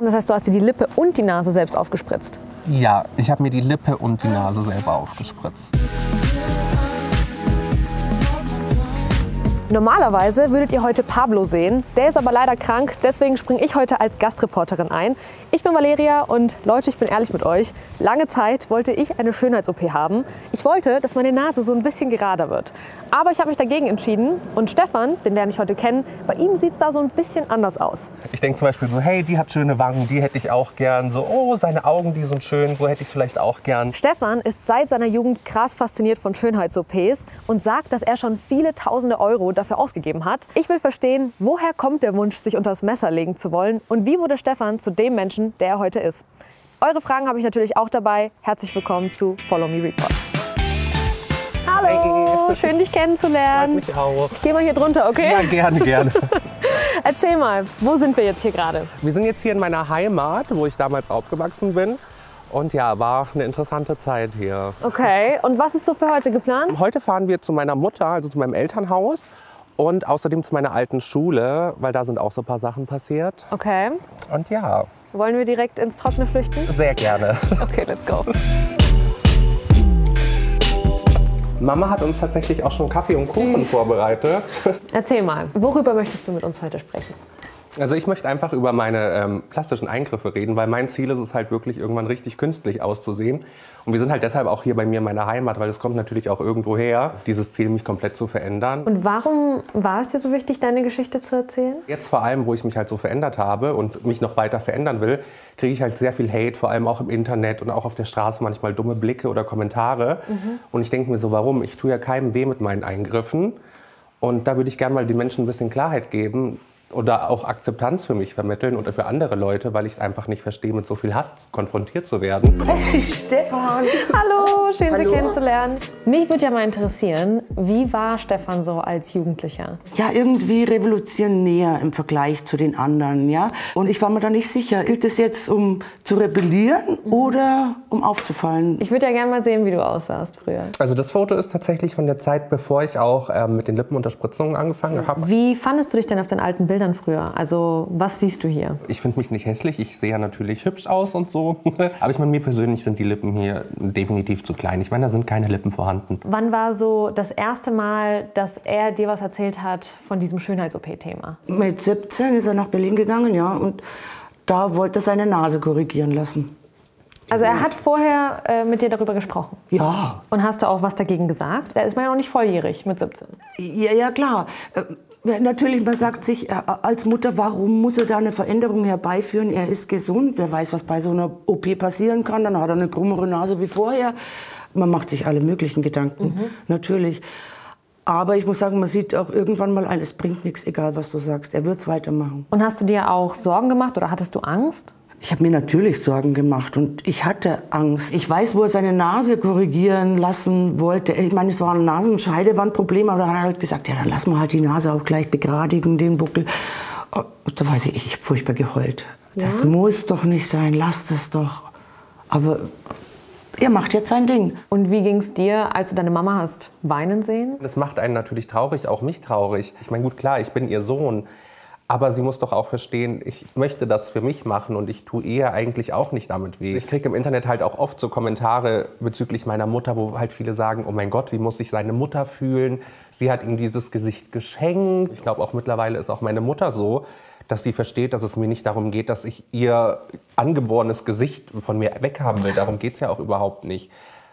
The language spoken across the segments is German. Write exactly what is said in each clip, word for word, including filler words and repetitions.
Das heißt, du hast dir die Lippe und die Nase selbst aufgespritzt? Ja, ich habe mir die Lippe und die Nase selber aufgespritzt. Normalerweise würdet ihr heute Pablo sehen, der ist aber leider krank, deswegen springe ich heute als Gastreporterin ein. Ich bin Valeria und Leute, ich bin ehrlich mit euch, lange Zeit wollte ich eine Schönheits-O P haben. Ich wollte, dass meine Nase so ein bisschen gerader wird. Aber ich habe mich dagegen entschieden und Stefan, den lerne ich heute kennen, bei ihm sieht es da so ein bisschen anders aus. Ich denke zum Beispiel so, hey, die hat schöne Wangen, die hätte ich auch gern. So, oh, seine Augen, die sind schön, so hätte ich es vielleicht auch gern. Stefan ist seit seiner Jugend krass fasziniert von Schönheits-O Ps und sagt, dass er schon viele tausende Euro dafür ausgegeben hat. Ich will verstehen, woher kommt der Wunsch, sich unter das Messer legen zu wollen und wie wurde Stefan zu dem Menschen, der er heute ist. Eure Fragen habe ich natürlich auch dabei. Herzlich willkommen zu Follow Me Report. Hallo, hey. Schön dich kennenzulernen. Freut mich auch. Ich gehe mal hier drunter, okay? Ja, gerne, gerne. Erzähl mal, wo sind wir jetzt hier gerade? Wir sind jetzt hier in meiner Heimat, wo ich damals aufgewachsen bin. Und ja, war eine interessante Zeit hier. Okay, und was ist so für heute geplant? Heute fahren wir zu meiner Mutter, also zu meinem Elternhaus. Und außerdem zu meiner alten Schule, weil da sind auch so ein paar Sachen passiert. Okay. Und ja. Wollen wir direkt ins Trockene flüchten? Sehr gerne. Okay, let's go. Mama hat uns tatsächlich auch schon Kaffee und Kuchen Süß. vorbereitet. Erzähl mal, worüber möchtest du mit uns heute sprechen? Also ich möchte einfach über meine ähm, plastischen Eingriffe reden, weil mein Ziel ist es halt wirklich irgendwann richtig künstlich auszusehen. Und wir sind halt deshalb auch hier bei mir in meiner Heimat, weil es kommt natürlich auch irgendwo her, dieses Ziel, mich komplett zu verändern. Und warum war es dir so wichtig, deine Geschichte zu erzählen? Jetzt vor allem, wo ich mich halt so verändert habe und mich noch weiter verändern will, kriege ich halt sehr viel Hate, vor allem auch im Internet und auch auf der Straße manchmal dumme Blicke oder Kommentare. Mhm. Und ich denke mir so, warum? Ich tue ja keinem weh mit meinen Eingriffen. Und da würde ich gerne mal den Menschen ein bisschen Klarheit geben oder auch Akzeptanz für mich vermitteln oder für andere Leute, weil ich es einfach nicht verstehe, mit so viel Hass konfrontiert zu werden. Hey Stefan! Hallo, schön Hallo. Sie kennenzulernen. Mich würde ja mal interessieren, wie war Stefan so als Jugendlicher? Ja, irgendwie revolutionär im Vergleich zu den anderen, ja. Und ich war mir da nicht sicher, gilt es jetzt, um zu rebellieren oder um aufzufallen? Ich würde ja gerne mal sehen, wie du aussahst früher. Also das Foto ist tatsächlich von der Zeit, bevor ich auch ähm, mit den Lippenunterspritzungen angefangen habe. Wie fandest du dich denn auf den alten Bildern früher? Also was siehst du hier? Ich finde mich nicht hässlich, ich sehe ja natürlich hübsch aus und so. Aber ich meine, mir persönlich sind die Lippen hier definitiv zu klein. Ich meine, da sind keine Lippen vorhanden. Wann war so das erste Mal, dass er dir was erzählt hat von diesem Schönheits-O P-Thema? Mit siebzehn ist er nach Berlin gegangen, ja, und da wollte er seine Nase korrigieren lassen. Also er hat vorher äh, mit dir darüber gesprochen? Ja. Und hast du auch was dagegen gesagt? Da ist man ja noch nicht volljährig mit siebzehn. Ja, ja klar. Ja, natürlich, man sagt sich als Mutter, warum muss er da eine Veränderung herbeiführen? Er ist gesund, wer weiß, was bei so einer O P passieren kann. Dann hat er eine krummere Nase wie vorher. Man macht sich alle möglichen Gedanken, mhm. natürlich. Aber ich muss sagen, man sieht auch irgendwann mal ein, es bringt nichts, egal was du sagst. Er wird es weitermachen. Und hast du dir auch Sorgen gemacht oder hattest du Angst? Ich habe mir natürlich Sorgen gemacht und ich hatte Angst. Ich weiß, wo er seine Nase korrigieren lassen wollte. Ich meine, es war ein Nasenscheidewandproblem, aber dann hat er halt gesagt, ja, dann lassen wir halt die Nase auch gleich begradigen, den Buckel. Und da weiß ich, ich habe furchtbar geheult. Ja? Das muss doch nicht sein, lasst es doch. Aber er macht jetzt sein Ding. Und wie ging es dir, als du deine Mama hast weinen sehen? Das macht einen natürlich traurig, auch mich traurig. Ich meine, gut, klar, ich bin ihr Sohn. Aber sie muss doch auch verstehen, ich möchte das für mich machen und ich tue ihr eigentlich auch nicht damit weh. Ich kriege im Internet halt auch oft so Kommentare bezüglich meiner Mutter, wo halt viele sagen, oh mein Gott, wie muss sich seine Mutter fühlen? Sie hat ihm dieses Gesicht geschenkt. Ich glaube auch mittlerweile ist auch meine Mutter so, dass sie versteht, dass es mir nicht darum geht, dass ich ihr angeborenes Gesicht von mir weghaben will. Darum geht es ja auch überhaupt nicht.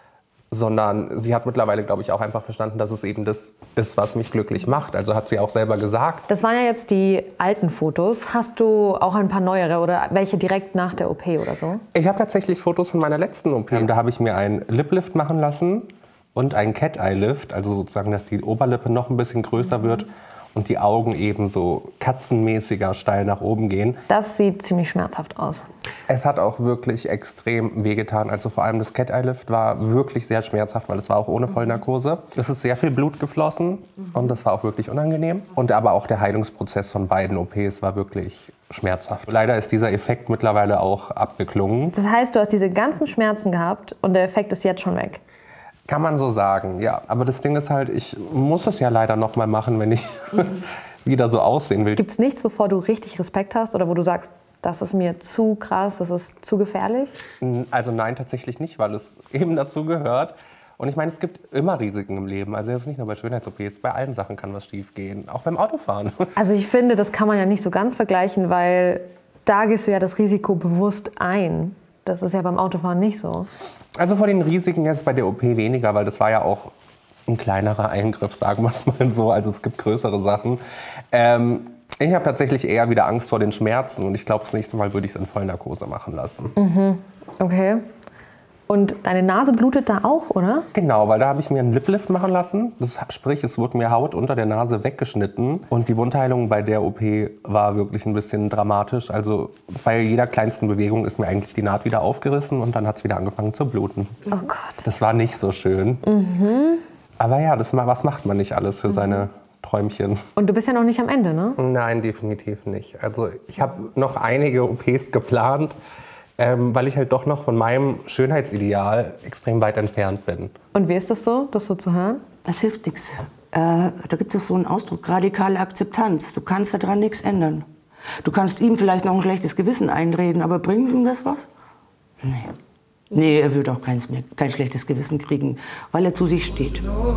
Sondern sie hat mittlerweile, glaube ich, auch einfach verstanden, dass es eben das ist, was mich glücklich macht. Also hat sie auch selber gesagt. Das waren ja jetzt die alten Fotos. Hast du auch ein paar neuere oder welche direkt nach der O P oder so? Ich habe tatsächlich Fotos von meiner letzten O P. Ja. Da habe ich mir einen Lip-Lift machen lassen und einen Cat-Eye-Lift. Also sozusagen, dass die Oberlippe noch ein bisschen größer mhm. wird. Und die Augen eben so katzenmäßiger steil nach oben gehen. Das sieht ziemlich schmerzhaft aus. Es hat auch wirklich extrem wehgetan. Also vor allem das Cat-Eye-Lift war wirklich sehr schmerzhaft, weil es war auch ohne Vollnarkose. Es ist sehr viel Blut geflossen und das war auch wirklich unangenehm. Und aber auch der Heilungsprozess von beiden O Ps war wirklich schmerzhaft. Leider ist dieser Effekt mittlerweile auch abgeklungen. Das heißt, du hast diese ganzen Schmerzen gehabt und der Effekt ist jetzt schon weg? Kann man so sagen, ja. Aber das Ding ist halt, ich muss es ja leider noch mal machen, wenn ich mhm. wieder so aussehen will. Gibt es nichts, wovor du richtig Respekt hast oder wo du sagst, das ist mir zu krass, das ist zu gefährlich? Also nein, tatsächlich nicht, weil es eben dazu gehört. Und ich meine, es gibt immer Risiken im Leben. Also jetzt nicht nur bei Schönheits-O Ps, bei allen Sachen kann was schief gehen, auch beim Autofahren. Also ich finde, das kann man ja nicht so ganz vergleichen, weil da gehst du ja das Risiko bewusst ein. Das ist ja beim Autofahren nicht so. Also vor den Risiken jetzt bei der O P weniger, weil das war ja auch ein kleinerer Eingriff, sagen wir es mal so. Also es gibt größere Sachen. Ähm, ich habe tatsächlich eher wieder Angst vor den Schmerzen. Und ich glaube, das nächste Mal würde ich es in Vollnarkose machen lassen. Mhm. Okay. Und deine Nase blutet da auch, oder? Genau, weil da habe ich mir einen Liplift machen lassen. Das, sprich, es wurde mir Haut unter der Nase weggeschnitten. Und die Wundheilung bei der O P war wirklich ein bisschen dramatisch. Also bei jeder kleinsten Bewegung ist mir eigentlich die Naht wieder aufgerissen und dann hat es wieder angefangen zu bluten. Oh Gott. Das war nicht so schön. Mhm. Aber ja, das, was macht man nicht alles für mhm. seine Träumchen? Und du bist ja noch nicht am Ende, ne? Nein, definitiv nicht. Also ich habe noch einige O Ps geplant. Ähm, weil ich halt doch noch von meinem Schönheitsideal extrem weit entfernt bin. Und wie ist das so, das so zu hören? Das hilft nichts. Äh, da gibt es so einen Ausdruck, radikale Akzeptanz. Du kannst daran nichts ändern. Du kannst ihm vielleicht noch ein schlechtes Gewissen einreden, aber bringt ihm das was? Nee. Nee, er wird auch keins mehr, kein schlechtes Gewissen kriegen, weil er zu sich steht.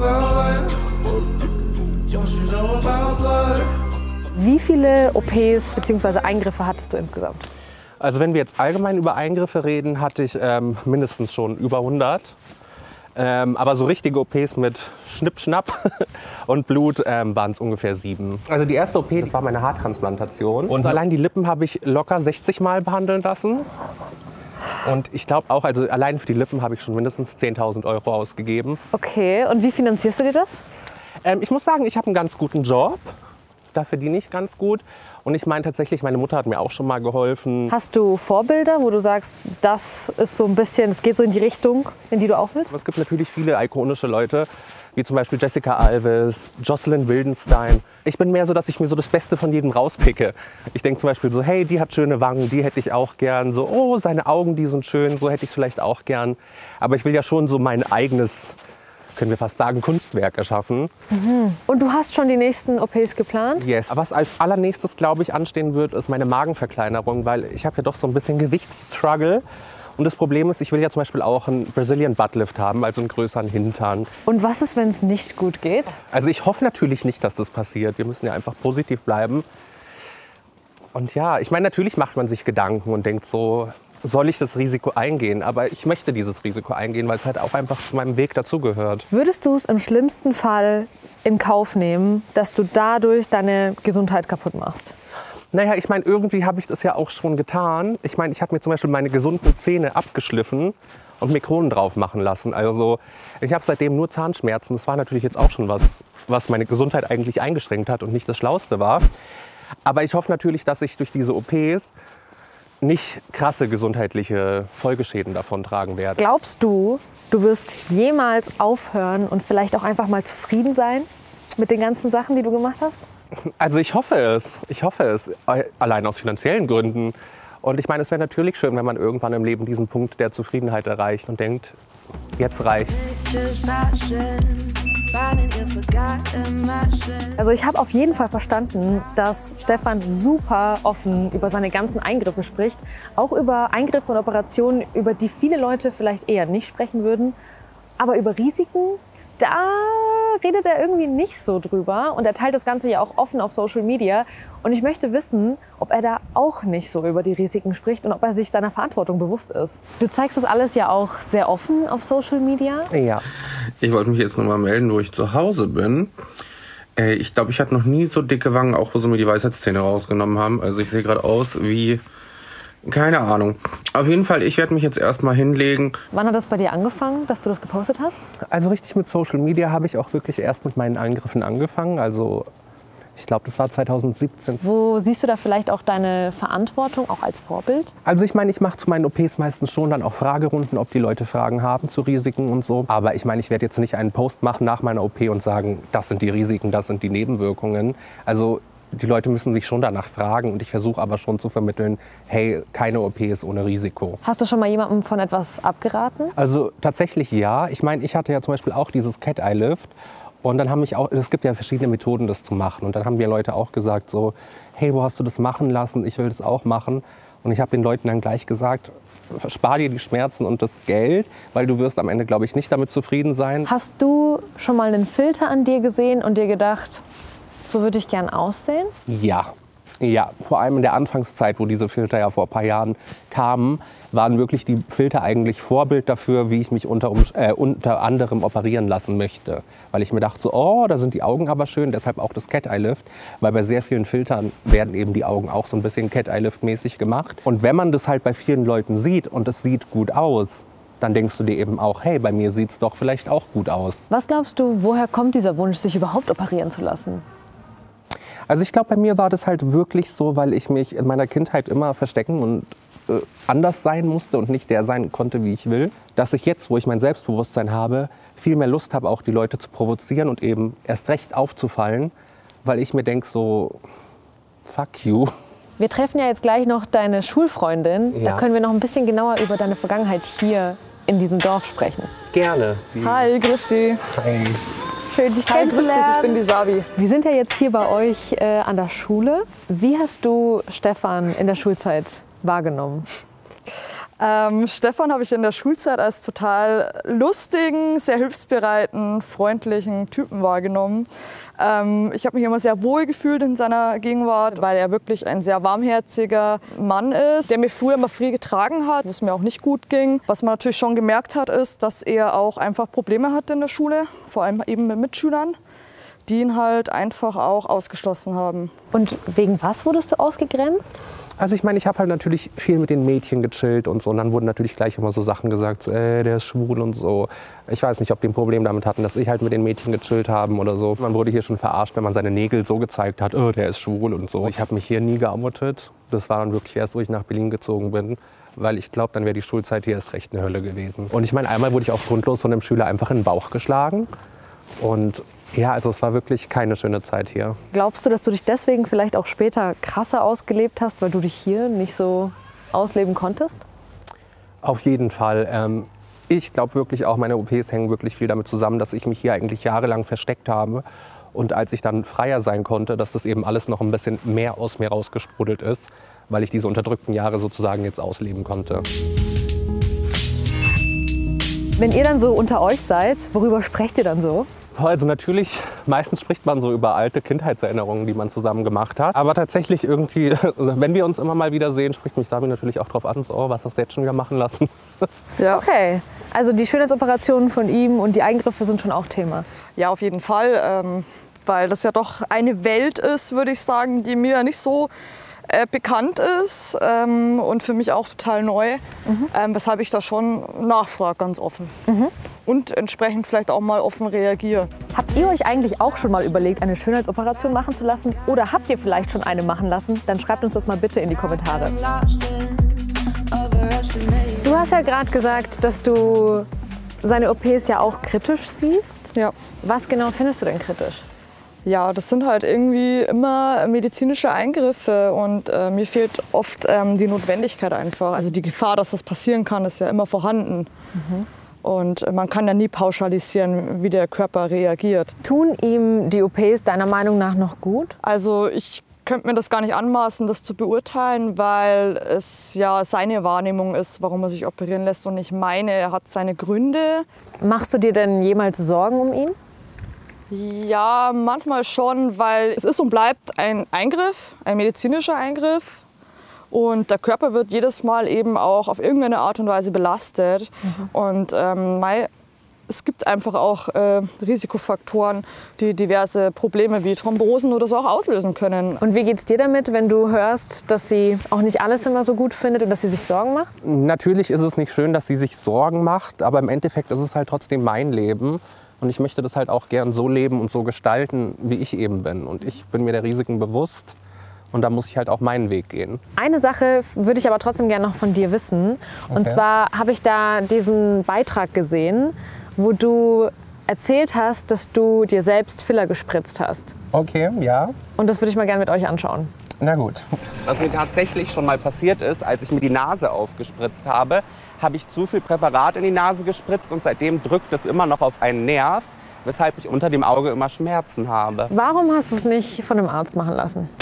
Wie viele O Ps bzw. Eingriffe hattest du insgesamt? Also wenn wir jetzt allgemein über Eingriffe reden, hatte ich ähm, mindestens schon über hundert. Ähm, aber so richtige O Ps mit Schnipp, Schnapp und Blut ähm, waren es ungefähr sieben. Also die erste O P, das war meine Haartransplantation. Und allein die Lippen habe ich locker sechzig Mal behandeln lassen. Und ich glaube auch, also allein für die Lippen habe ich schon mindestens zehntausend Euro ausgegeben. Okay, und wie finanzierst du dir das? Ähm, ich muss sagen, ich habe einen ganz guten Job. Da verdiene ich ganz gut. Und ich meine tatsächlich, meine Mutter hat mir auch schon mal geholfen. Hast du Vorbilder, wo du sagst, das ist so ein bisschen, es geht so in die Richtung, in die du auch willst? Es gibt natürlich viele ikonische Leute, wie zum Beispiel Jessica Alves, Jocelyn Wildenstein. Ich bin mehr so, dass ich mir so das Beste von jedem rauspicke. Ich denke zum Beispiel so, hey, die hat schöne Wangen, die hätte ich auch gern. So, oh, seine Augen, die sind schön, so hätte ich es vielleicht auch gern. Aber ich will ja schon so mein eigenes, können wir fast sagen, Kunstwerk erschaffen. Mhm. Und du hast schon die nächsten O Ps geplant? Yes. Was als allernächstes, glaube ich, anstehen wird, ist meine Magenverkleinerung, weil ich habe ja doch so ein bisschen Gewichtsstruggle. Und das Problem ist, ich will ja zum Beispiel auch einen Brazilian Buttlift haben, also einen größeren Hintern. Und was ist, wenn es nicht gut geht? Also ich hoffe natürlich nicht, dass das passiert. Wir müssen ja einfach positiv bleiben. Und ja, ich meine, natürlich macht man sich Gedanken und denkt so, soll ich das Risiko eingehen? Aber ich möchte dieses Risiko eingehen, weil es halt auch einfach zu meinem Weg dazugehört. Würdest du es im schlimmsten Fall in Kauf nehmen, dass du dadurch deine Gesundheit kaputt machst? Naja, ich meine, irgendwie habe ich das ja auch schon getan. Ich meine, ich habe mir zum Beispiel meine gesunden Zähne abgeschliffen und mir Kronen drauf machen lassen. Also ich habe seitdem nur Zahnschmerzen. Das war natürlich jetzt auch schon was, was meine Gesundheit eigentlich eingeschränkt hat und nicht das Schlauste war. Aber ich hoffe natürlich, dass ich durch diese O Ps nicht krasse gesundheitliche Folgeschäden davontragen werde. Glaubst du, du wirst jemals aufhören und vielleicht auch einfach mal zufrieden sein mit den ganzen Sachen, die du gemacht hast? Also ich hoffe es. Ich hoffe es. Allein aus finanziellen Gründen. Und ich meine, es wäre natürlich schön, wenn man irgendwann im Leben diesen Punkt der Zufriedenheit erreicht und denkt, jetzt reicht's. Also ich habe auf jeden Fall verstanden, dass Stefan super offen über seine ganzen Eingriffe spricht. Auch über Eingriffe und Operationen, über die viele Leute vielleicht eher nicht sprechen würden. Aber über Risiken, da redet er irgendwie nicht so drüber. Und er teilt das Ganze ja auch offen auf Social Media. Und ich möchte wissen, ob er da auch nicht so über die Risiken spricht und ob er sich seiner Verantwortung bewusst ist. Du zeigst das alles ja auch sehr offen auf Social Media. Ja. Ich wollte mich jetzt noch mal melden, wo ich zu Hause bin. Ich glaube, ich hatte noch nie so dicke Wangen, auch wo sie mir die Weisheitszähne rausgenommen haben. Also ich sehe gerade aus wie... Keine Ahnung. Auf jeden Fall, ich werde mich jetzt erstmal hinlegen. Wann hat das bei dir angefangen, dass du das gepostet hast? Also richtig mit Social Media habe ich auch wirklich erst mit meinen Eingriffen angefangen. Also ich glaube, das war zweitausendsiebzehn. Wo siehst du da vielleicht auch deine Verantwortung, auch als Vorbild? Also ich meine, ich mache zu meinen O Ps meistens schon dann auch Fragerunden, ob die Leute Fragen haben zu Risiken und so. Aber ich meine, ich werde jetzt nicht einen Post machen nach meiner O P und sagen, das sind die Risiken, das sind die Nebenwirkungen. Also die Leute müssen sich schon danach fragen und ich versuche aber schon zu vermitteln, hey, keine O P ist ohne Risiko. Hast du schon mal jemandem von etwas abgeraten? Also tatsächlich ja. Ich meine, ich hatte ja zum Beispiel auch dieses Cat-Eye-Lift und dann haben mich auch, es gibt ja verschiedene Methoden, das zu machen und dann haben mir Leute auch gesagt so, hey, wo hast du das machen lassen? Ich will das auch machen. Und ich habe den Leuten dann gleich gesagt, spar dir die Schmerzen und das Geld, weil du wirst am Ende, glaube ich, nicht damit zufrieden sein. Hast du schon mal einen Filter an dir gesehen und dir gedacht, so würde ich gern aussehen? Ja. Ja, vor allem in der Anfangszeit, wo diese Filter ja vor ein paar Jahren kamen, waren wirklich die Filter eigentlich Vorbild dafür, wie ich mich unter, äh, unter anderem operieren lassen möchte. Weil ich mir dachte, so, oh, da sind die Augen aber schön, deshalb auch das Cat-Eye-Lift. Weil bei sehr vielen Filtern werden eben die Augen auch so ein bisschen Cat-Eye-Lift-mäßig gemacht. Und wenn man das halt bei vielen Leuten sieht und es sieht gut aus, dann denkst du dir eben auch, hey, bei mir sieht es doch vielleicht auch gut aus. Was glaubst du, woher kommt dieser Wunsch, sich überhaupt operieren zu lassen? Also ich glaube, bei mir war das halt wirklich so, weil ich mich in meiner Kindheit immer verstecken und äh, anders sein musste und nicht der sein konnte, wie ich will. Dass ich jetzt, wo ich mein Selbstbewusstsein habe, viel mehr Lust habe, auch die Leute zu provozieren und eben erst recht aufzufallen, weil ich mir denke so, fuck you. Wir treffen ja jetzt gleich noch deine Schulfreundin. Ja. Da können wir noch ein bisschen genauer über deine Vergangenheit hier in diesem Dorf sprechen. Gerne. Hi, grüß dich. Hi. Schön, dich Hi, grüß dich, ich bin die Sabi. Wir sind ja jetzt hier bei euch äh, an der Schule. Wie hast du Stefan in der Schulzeit wahrgenommen? Ähm, Stefan habe ich in der Schulzeit als total lustigen, sehr hilfsbereiten, freundlichen Typen wahrgenommen. Ähm, ich habe mich immer sehr wohl gefühlt in seiner Gegenwart, weil er wirklich ein sehr warmherziger Mann ist, der mir früher immer viel getragen hat, wo es mir auch nicht gut ging. Was man natürlich schon gemerkt hat, ist, dass er auch einfach Probleme hatte in der Schule, vor allem eben mit Mitschülern, die ihn halt einfach auch ausgeschlossen haben. Und wegen was wurdest du ausgegrenzt? Also ich meine, ich habe halt natürlich viel mit den Mädchen gechillt und so. Und dann wurden natürlich gleich immer so Sachen gesagt, so, äh, der ist schwul und so. Ich weiß nicht, ob die ein Problem damit hatten, dass ich halt mit den Mädchen gechillt haben oder so. Man wurde hier schon verarscht, wenn man seine Nägel so gezeigt hat, oh, der ist schwul und so. Ich habe mich hier nie geoutet. Das war dann wirklich erst, wo ich nach Berlin gezogen bin. Weil ich glaube, dann wäre die Schulzeit hier erst recht eine Hölle gewesen. Und ich meine, einmal wurde ich auch grundlos von einem Schüler einfach in den Bauch geschlagen. Und ja, also es war wirklich keine schöne Zeit hier. Glaubst du, dass du dich deswegen vielleicht auch später krasser ausgelebt hast, weil du dich hier nicht so ausleben konntest? Auf jeden Fall. Ähm, ich glaube wirklich auch, meine O Ps hängen wirklich viel damit zusammen, dass ich mich hier eigentlich jahrelang versteckt habe. Und als ich dann freier sein konnte, dass das eben alles noch ein bisschen mehr aus mir rausgesprudelt ist, weil ich diese unterdrückten Jahre sozusagen jetzt ausleben konnte. Wenn ihr dann so unter euch seid, worüber sprecht ihr dann so? Also natürlich, meistens spricht man so über alte Kindheitserinnerungen, die man zusammen gemacht hat. Aber tatsächlich irgendwie, wenn wir uns immer mal wieder sehen, spricht mich Sabi natürlich auch drauf an, so, oh, was hast du jetzt schon wieder machen lassen? Ja. Okay, also die Schönheitsoperationen von ihm und die Eingriffe sind schon auch Thema. Ja, auf jeden Fall, ähm, weil das ja doch eine Welt ist, würde ich sagen, die mir nicht so äh, bekannt ist ähm, und für mich auch total neu, mhm. ähm, weshalb ich da schon nachfrage, ganz offen. Mhm. Und entsprechend vielleicht auch mal offen reagiere. Habt ihr euch eigentlich auch schon mal überlegt, eine Schönheitsoperation machen zu lassen? Oder habt ihr vielleicht schon eine machen lassen? Dann schreibt uns das mal bitte in die Kommentare. Du hast ja gerade gesagt, dass du seine O Ps ja auch kritisch siehst. Ja. Was genau findest du denn kritisch? Ja, das sind halt irgendwie immer medizinische Eingriffe und äh, mir fehlt oft ähm, die Notwendigkeit einfach. Also die Gefahr, dass was passieren kann, ist ja immer vorhanden. Mhm. Und man kann ja nie pauschalisieren, wie der Körper reagiert. Tun ihm die O Ps deiner Meinung nach noch gut? Also ich könnte mir das gar nicht anmaßen, das zu beurteilen, weil es ja seine Wahrnehmung ist, warum er sich operieren lässt und nicht meine. Er hat seine Gründe. Machst du dir denn jemals Sorgen um ihn? Ja, manchmal schon, weil es ist und bleibt ein Eingriff, ein medizinischer Eingriff. Und der Körper wird jedes Mal eben auch auf irgendeine Art und Weise belastet. Mhm. Und ähm, mei, es gibt einfach auch äh, Risikofaktoren, die diverse Probleme wie Thrombosen oder so auch auslösen können. Und wie geht's dir damit, wenn du hörst, dass sie auch nicht alles immer so gut findet und dass sie sich Sorgen macht? Natürlich ist es nicht schön, dass sie sich Sorgen macht, aber im Endeffekt ist es halt trotzdem mein Leben. Und ich möchte das halt auch gern so leben und so gestalten, wie ich eben bin. Und ich bin mir der Risiken bewusst. Und da muss ich halt auch meinen Weg gehen. Eine Sache würde ich aber trotzdem gerne noch von dir wissen. Und Okay. zwar habe ich da diesen Beitrag gesehen, wo du erzählt hast, dass du dir selbst Filler gespritzt hast. Okay, ja. Und das würde ich mal gerne mit euch anschauen. Na gut. Was mir tatsächlich schon mal passiert ist, als ich mir die Nase aufgespritzt habe, habe ich zu viel Präparat in die Nase gespritzt und seitdem drückt es immer noch auf einen Nerv, weshalb ich unter dem Auge immer Schmerzen habe. Warum hast du es nicht von einem Arzt machen lassen?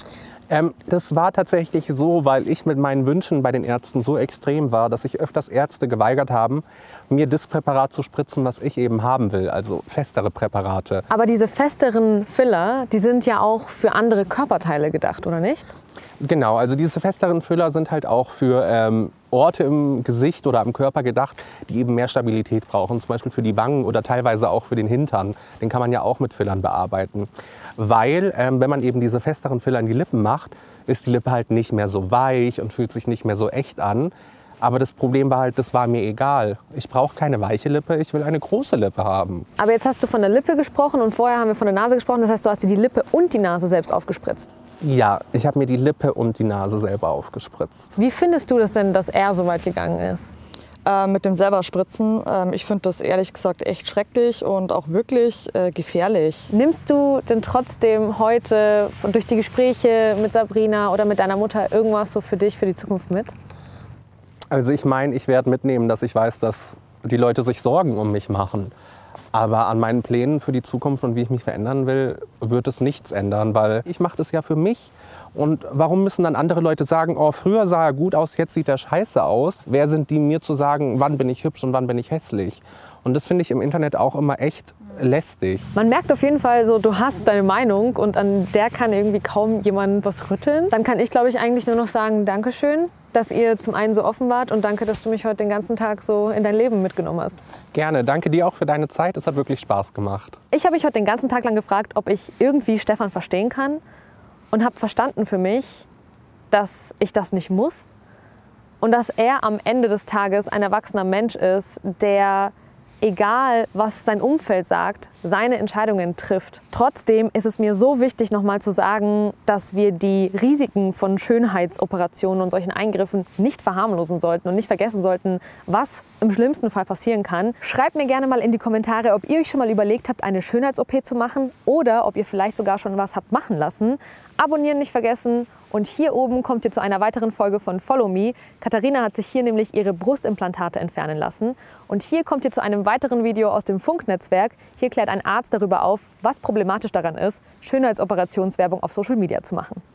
Ähm, das war tatsächlich so, weil ich mit meinen Wünschen bei den Ärzten so extrem war, dass sich öfters Ärzte geweigert haben, mir das Präparat zu spritzen, was ich eben haben will, also festere Präparate. Aber diese festeren Filler, die sind ja auch für andere Körperteile gedacht, oder nicht? Genau, also diese festeren Füller sind halt auch für ähm, Orte im Gesicht oder am Körper gedacht, die eben mehr Stabilität brauchen, zum Beispiel für die Wangen oder teilweise auch für den Hintern. Den kann man ja auch mit Fillern bearbeiten. Weil, ähm, wenn man eben diese festeren Filler in die Lippen macht, ist die Lippe halt nicht mehr so weich und fühlt sich nicht mehr so echt an. Aber das Problem war halt, das war mir egal. Ich brauche keine weiche Lippe, ich will eine große Lippe haben. Aber jetzt hast du von der Lippe gesprochen und vorher haben wir von der Nase gesprochen. Das heißt, du hast dir die Lippe und die Nase selbst aufgespritzt. Ja, ich habe mir die Lippe und die Nase selber aufgespritzt. Wie findest du das denn, dass er so weit gegangen ist? Äh, mit dem selber Spritzen. Ähm, ich finde das ehrlich gesagt echt schrecklich und auch wirklich äh, gefährlich. Nimmst du denn trotzdem heute von, durch die Gespräche mit Sabrina oder mit deiner Mutter irgendwas so für dich, für die Zukunft mit? Also ich meine, ich werde mitnehmen, dass ich weiß, dass die Leute sich Sorgen um mich machen. Aber an meinen Plänen für die Zukunft und wie ich mich verändern will, wird es nichts ändern, weil ich mache das ja für mich. Und warum müssen dann andere Leute sagen, oh, früher sah er gut aus, jetzt sieht er scheiße aus? Wer sind die, mir zu sagen, wann bin ich hübsch und wann bin ich hässlich? Und das finde ich im Internet auch immer echt lästig. Man merkt auf jeden Fall so, du hast deine Meinung und an der kann irgendwie kaum jemand was rütteln. Dann kann ich, glaube ich, eigentlich nur noch sagen, Dankeschön, dass ihr zum einen so offen wart und danke, dass du mich heute den ganzen Tag so in dein Leben mitgenommen hast. Gerne, danke dir auch für deine Zeit, es hat wirklich Spaß gemacht. Ich habe mich heute den ganzen Tag lang gefragt, ob ich irgendwie Stefan verstehen kann und habe verstanden für mich, dass ich das nicht muss und dass er am Ende des Tages ein erwachsener Mensch ist, der, egal was sein Umfeld sagt, seine Entscheidungen trifft. Trotzdem ist es mir so wichtig, nochmal zu sagen, dass wir die Risiken von Schönheitsoperationen und solchen Eingriffen nicht verharmlosen sollten und nicht vergessen sollten, was im schlimmsten Fall passieren kann. Schreibt mir gerne mal in die Kommentare, ob ihr euch schon mal überlegt habt, eine Schönheits-O P zu machen oder ob ihr vielleicht sogar schon was habt machen lassen. Abonnieren nicht vergessen. Und hier oben kommt ihr zu einer weiteren Folge von Follow Me. Katharina hat sich hier nämlich ihre Brustimplantate entfernen lassen. Und hier kommt ihr zu einem weiteren Video aus dem Funknetzwerk. Hier klärt ein Arzt darüber auf, was problematisch daran ist, Schönheitsoperationswerbung auf Social Media zu machen.